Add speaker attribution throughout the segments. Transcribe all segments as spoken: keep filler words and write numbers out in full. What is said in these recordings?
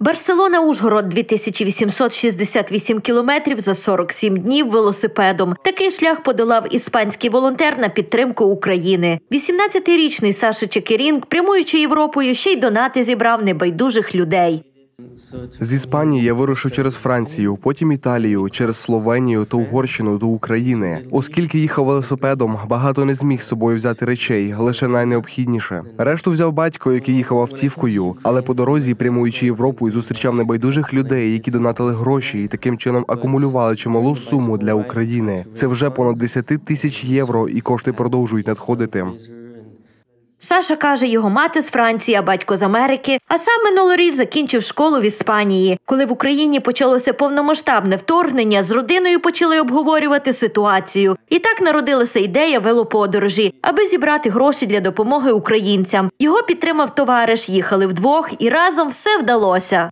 Speaker 1: Барселона-Ужгород – дві тисячі вісімсот шістдесят вісім кілометрів за сорок сім днів велосипедом. Такий шлях подолав іспанський волонтер на підтримку України. вісімнадцятирічний Саша Чекерінг, прямуючи Європою, ще й донати зібрав небайдужих людей.
Speaker 2: З Іспанії я вирушив через Францію, потім Італію, через Словенію та Угорщину до України. Оскільки їхав велосипедом, багато не зміг з собою взяти речей, лише найнеобхідніше. Решту взяв батько, який їхав автівкою, але по дорозі, прямуючи Європою, зустрічав небайдужих людей, які донатили гроші і таким чином акумулювали чималу суму для України. Це вже понад десять тисяч євро, і кошти продовжують надходити.
Speaker 1: Саша каже, його мати з Франції, а батько з Америки, а сам минулоріч закінчив школу в Іспанії. Коли в Україні почалося повномасштабне вторгнення, з родиною почали обговорювати ситуацію. І так народилася ідея велоподорожі, аби зібрати гроші для допомоги українцям. Його підтримав товариш, їхали вдвох і разом все вдалося.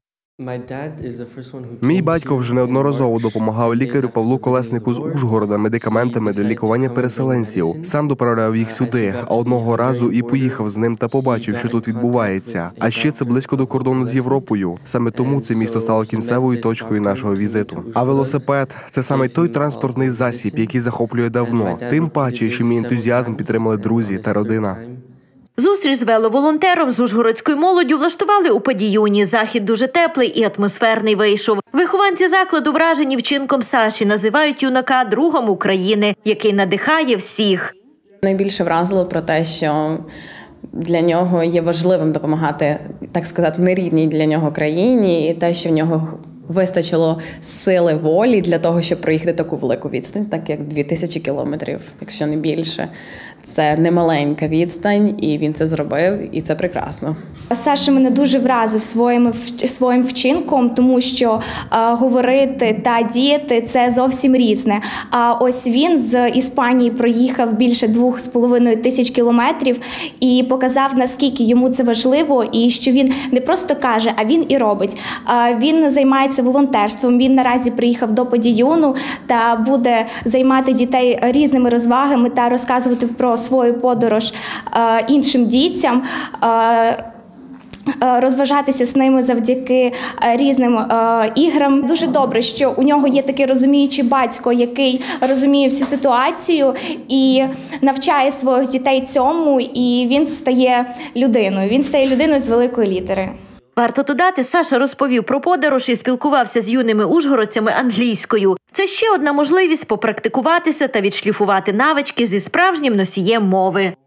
Speaker 2: Мій батько вже неодноразово допомагав лікарю Павлу Колеснику з Ужгорода медикаментами для лікування переселенців. Сам доправляв їх сюди, а одного разу і поїхав з ним та побачив, що тут відбувається. А ще це близько до кордону з Європою. Саме тому це місто стало кінцевою точкою нашого візиту. А велосипед – це саме той транспортний засіб, який захоплює давно. Тим паче, що мій ентузіазм підтримали друзі та родина.
Speaker 1: Зустріч з веловолонтером з ужгородською молоддю влаштували у Падіюні. Захід дуже теплий і атмосферний вийшов. Вихованці закладу вражені вчинком Саші, називають юнака другом України, який надихає всіх.
Speaker 3: Найбільше вразило про те, що для нього є важливим допомагати, так сказати, нерідній для нього країні, і те, що в нього вистачило сили волі для того, щоб проїхати таку велику відстань, так як дві тисячі кілометрів, якщо не більше. Це немаленька відстань, і він це зробив, і це прекрасно.
Speaker 4: Саша мене дуже вразив своїм, своїм вчинком, тому що а, говорити та діяти – це зовсім різне. А ось він з Іспанії проїхав більше двох з половиною тисяч кілометрів і показав, наскільки йому це важливо, і що він не просто каже, а він і робить. А, він займається волонтерством, він наразі приїхав до Падіюну та буде займати дітей різними розвагами та розказувати про свою подорож е, іншим дітям, е, розважатися з ними завдяки різним е, іграм. Дуже добре, що у нього є такий розуміючий батько, який розуміє всю ситуацію і навчає своїх дітей цьому, і він стає людиною. Він стає людиною з великої літери.
Speaker 1: Варто додати, Саша розповів про подорож і спілкувався з юними ужгородцями англійською. Це ще одна можливість попрактикуватися та відшліфувати навички зі справжнім носієм мови.